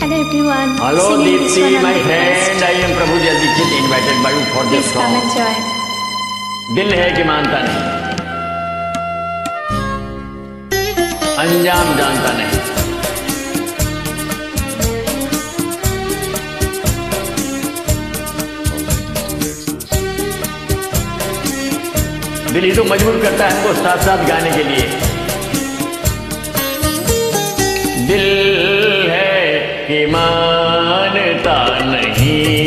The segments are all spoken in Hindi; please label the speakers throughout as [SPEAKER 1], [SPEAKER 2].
[SPEAKER 1] Hello everyone.
[SPEAKER 2] Hello Deepti, my friend. I am Prabhu Dayal Dixit, invited by you for this song.
[SPEAKER 1] Please come and join.
[SPEAKER 2] दिल है कि मानता नहीं, अंजाम जानता नहीं। दिल ही तो मजबूर करता है हमको साथ साथ गाने के लिए। दिल है कि मानता नहीं,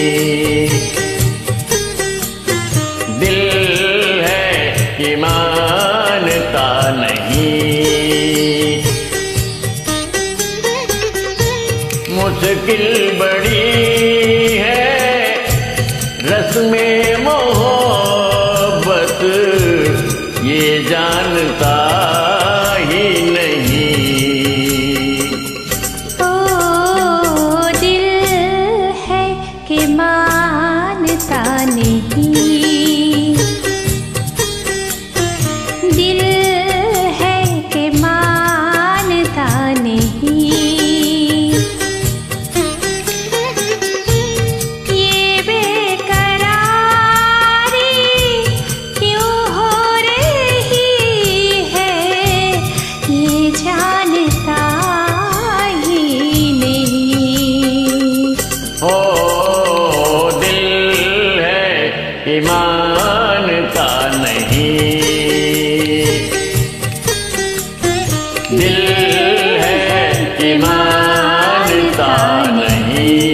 [SPEAKER 2] दिल है कि मानता नहीं। मुश्किल बड़ी है रस्में मोहब्बत, ये जानता ही नहीं।
[SPEAKER 1] ओ दिल है कि मानता नहीं, दिल है कि मानता नहीं। ये बेकरारी क्यों हो रही है, ये जानता ही नहीं।
[SPEAKER 2] ओ दिल है कि मानता नहीं, दिल है कि मानता नहीं।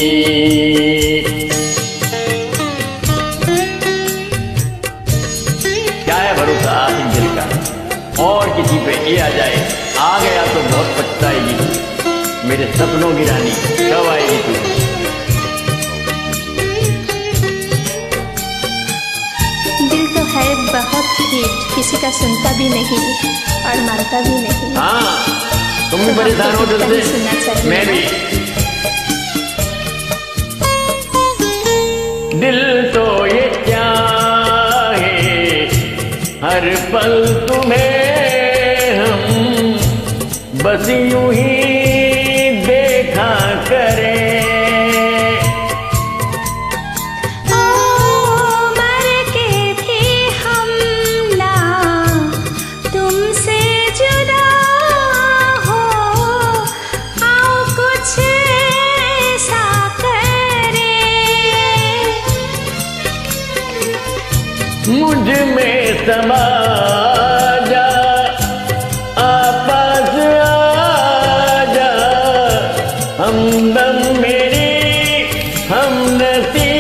[SPEAKER 2] क्या है भरोसा आखिर दिल का, और किसी पे ये आ जाए, आ गया तो बहुत पछताएगी। मेरे सपनों की रानी कब आएगी तू।
[SPEAKER 1] दिल तो है बहुत हीट, किसी का सुनता भी नहीं और मानता भी नहीं।
[SPEAKER 2] हाँ, तुम भी परेशान हो दिल
[SPEAKER 1] नहीं
[SPEAKER 2] से,
[SPEAKER 1] सुनना चाहिए
[SPEAKER 2] मैं
[SPEAKER 1] ना।
[SPEAKER 2] भी। दिल तो ये चाहे हर पल तुम्हें हम बस यूं ही देखा करें।
[SPEAKER 1] ओ मर के भी हम ना तुमसे जुदा हो, आओ कुछ ऐसा करें।
[SPEAKER 2] मुझ में समा जा, आपस आजा, हमदम मेरी हमनसी।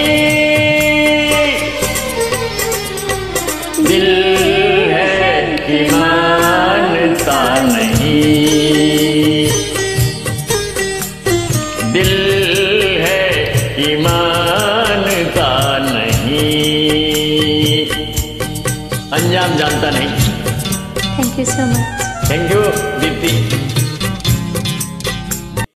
[SPEAKER 2] दिल है कि मानता नहीं, दिल है कि मानता नहीं, अंजाम जानता नहीं।
[SPEAKER 1] Thank you so much.
[SPEAKER 2] Thank you Deepti.